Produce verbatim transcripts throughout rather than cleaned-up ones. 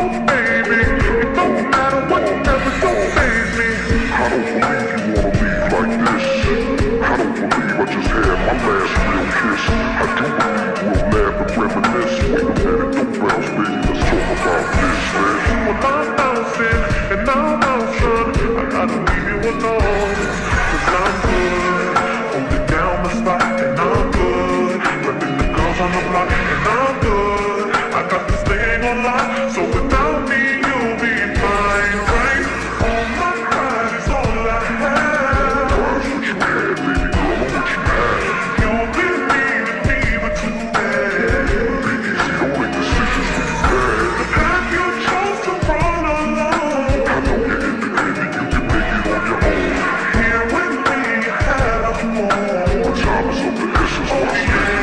Oh baby, it don't matter what never don't save me. I don't believe you wanna leave like this. I don't believe I just had my last real kiss. I do believe we'll laugh and reminisce. Wait a minute, don't bounce, baby, let's talk about this, man. Well, I'm bouncing and I'm bouncing. I gotta leave you alone, cause I'm good. Holding down my spot and I'm good. Repping the girls on the block and I'm good. I got this thing on lock, so without me you'll be fine, right? All my pride is all I have. Pride's what you had, baby girl, I'm what you had. You've been leaving me but too bad. Be easy, don't make decisions when you bad. The path you chose to run alone. I know you're independent, you can make it on your own. Here with me you had a home. My time is of the essence, what's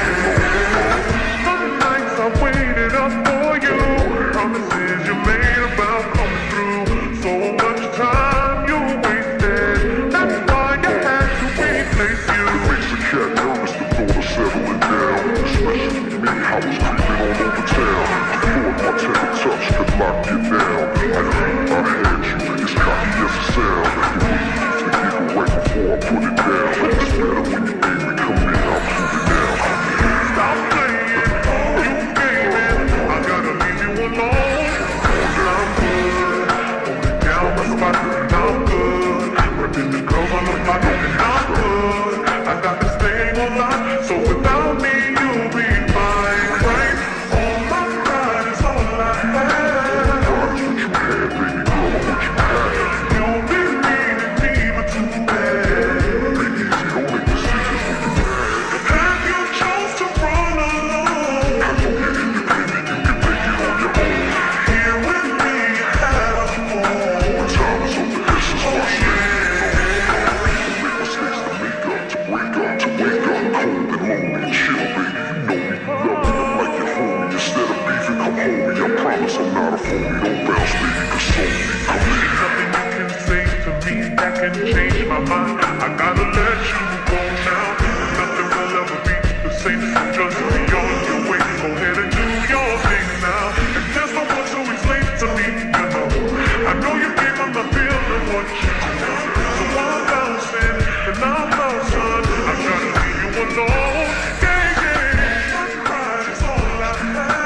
I waited up for you. Promises you made about coming through. So much time you wasted. That's why I had to replace you. It makes a cat nervous the thought of settling down. Especially me, I was creeping all over town. Thought my tender touch could lock you down. I think I had you, as cocky as it sound. The way you used to giggle right before I put it down. It's better when you made me come in, I'll prove it now. Stop playing. Repping the girls on the block and I'm good. I got this thing on lock, so without me you'll be fine, right? All my pride is all I have. Pride's what you had, baby girl, I'm what you had. You've been needing me but too bad. Be easy, don't make decisions when you bad. The path you chose to run alone. I know you're independent, you can make it on your own. Here with me you had a home. My time is of the essence, what's yeah. I'm not a phony, don't bounce, baby, console me, come in. Nothing you can say to me that can change my mind. I gotta let you go now. Nothing will ever be the same, so just be on your way. Go ahead and do your thing now. And there's no one to explain to me, you know. I know you gave on the feeling what you do. So I'm bouncing, and I'm bouncing. I gotta leave you alone, yeah, yeah. My pride is all I have.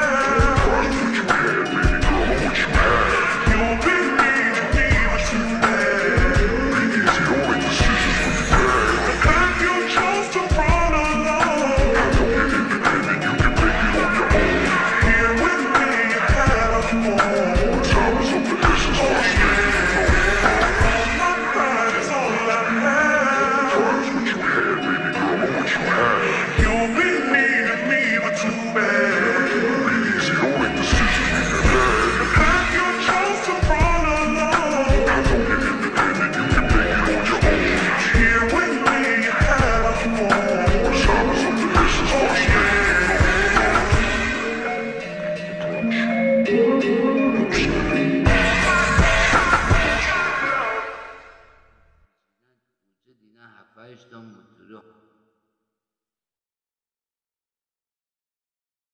Rapaz, tão muito